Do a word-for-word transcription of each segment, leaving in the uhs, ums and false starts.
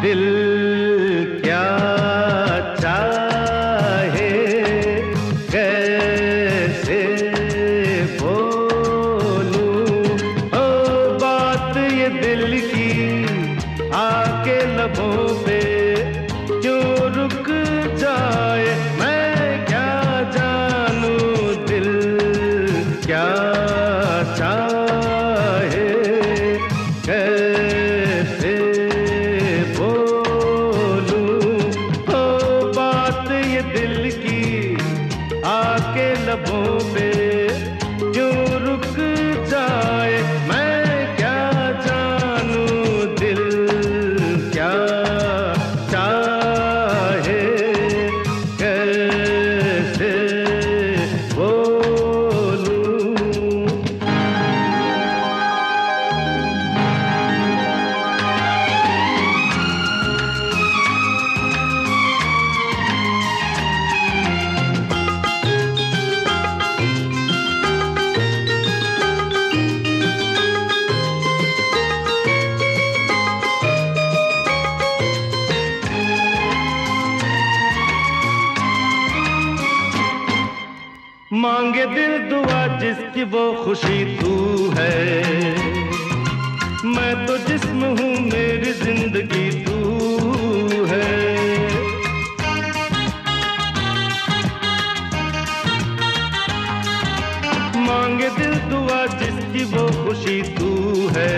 दिल क्या चाहे कैसे बोलूं, ओ बात ये दिल की आके लबों पे क्यों रुक जाए, मैं क्या जानूं दिल क्या चाहे कैसे बोलूं, ओ बात ये दिल की आके लबों पे क्यों रुक जाए, मैं क्या जानूं दिल क्या चाहे कैसे बोलूं। मांगे दिल दुआ जिसकी वो खुशी तू है, मैं तो जिस्म हूँ मेरी जिंदगी तू है। मांगे दिल दुआ जिसकी वो खुशी तू है,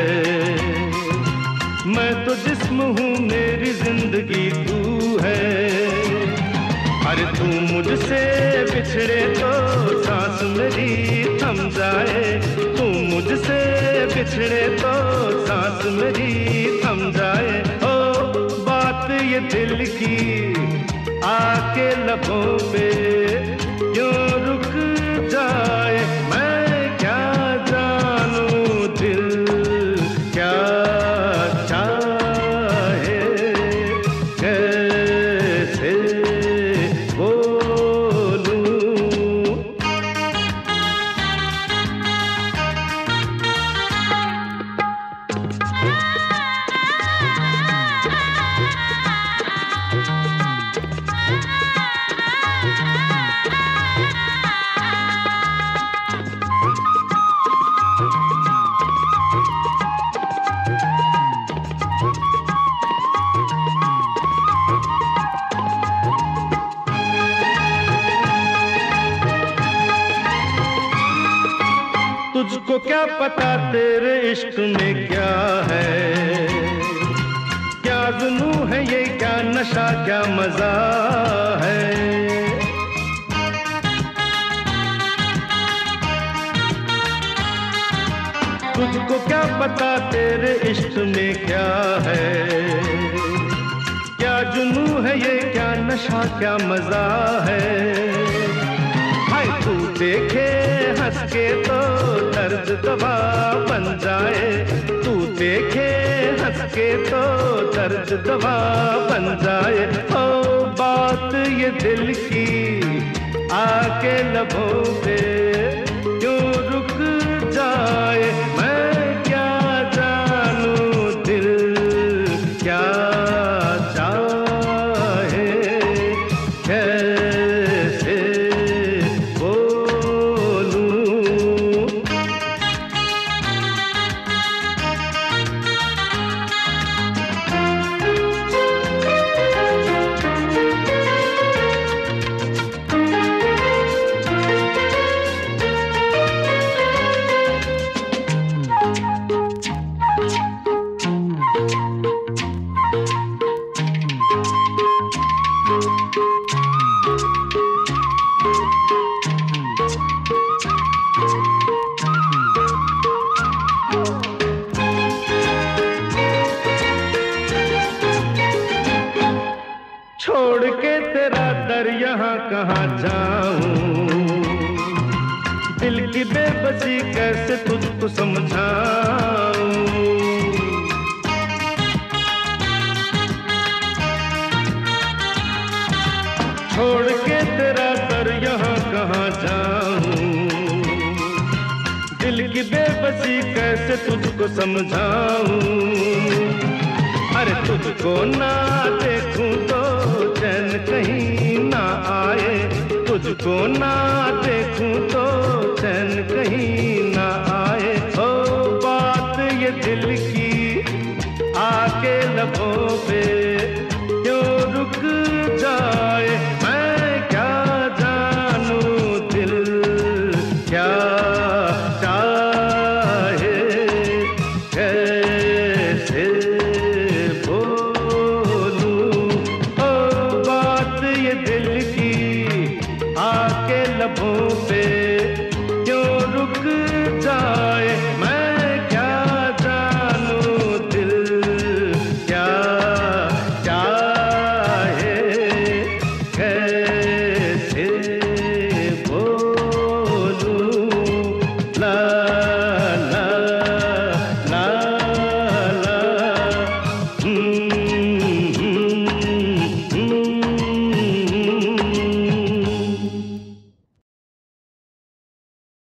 मैं तो जिस्म हूँ मेरी जिंदगी तू है। अरे तू मुझसे बिछड़े तो सांस मेरी थम जाए, तू मुझसे बिछड़े तो सांस मेरी थम जाए, ओ बात ये दिल की आके लबों पे क्यों रुक जाए, मैं क्या जानूं दिल क्या चाहे कैसे बोलूं। तुझको क्या पता तेरे इश्क में क्या है, क्या जुनूं है ये, क्या नशा क्या मजा है। तुझको क्या पता तेरे इश्क में क्या है, क्या जुनूं है ये, क्या नशा क्या मजा है। हाय तू देखे हंस के तो दर्द दवा बन जाए, तू देखे हंस के तो दर्द दवा बन जाए, ओ बात ये दिल की आके लबों पे क्यों रुक जाए, मैं क्या जानूं दिल क्या चाहे कैसे छोड़ के तेरा दर यहाँ कहाँ जाऊं, दिल की बेबसी कैसे तुझको समझाऊं। छोड़ के तेरा दर यहाँ कहाँ जाऊं, दिल की बेबसी कैसे तुझको समझाऊं। हर अरे तुझको ना देखूं तो चैन कहीं ना आए, तुझको ना देखूं तो चैन कहीं ना आए। ओ बात ये दिल की आके लबों पे क्यों रुक जाए, मैं क्या जानूं दिल क्या